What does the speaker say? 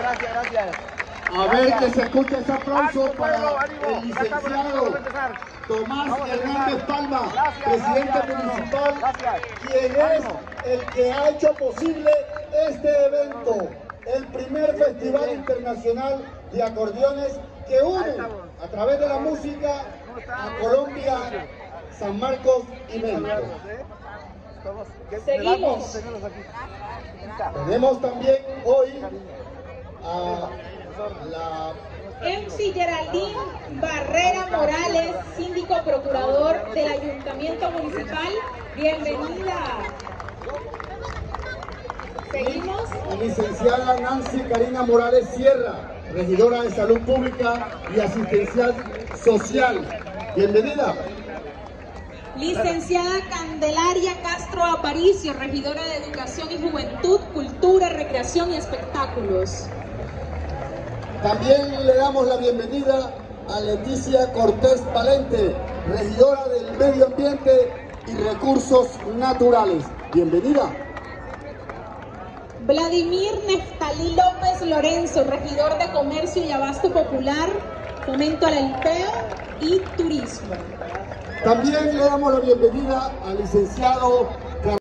Gracias. A ver que se escuche ese aplauso para el licenciado Tomás Hernández Palma, presidente municipal, quien es el que ha hecho posible este evento, el primer Festival Internacional de Acordeones que une a través de la música a Colombia, San Marcos y México. Seguimos. Tenemos también hoy a la MC Geraldine Barrera Morales, síndico procurador del Ayuntamiento Municipal. Bienvenida. Seguimos. licenciada Nancy Karina Morales Sierra, regidora de Salud Pública y Asistencial Social. Bienvenida. Licenciada Candelaria Castro Aparicio, regidora de Educación y Juventud, Cultura, Recreación y Espectáculos. También le damos la bienvenida a Leticia Cortés Valente, regidora del Medio Ambiente y Recursos Naturales. Bienvenida. Vladimir Neftalí López Lorenzo, regidor de Comercio y Abasto Popular, Fomento al Empleo y Turismo. También le damos la bienvenida al licenciado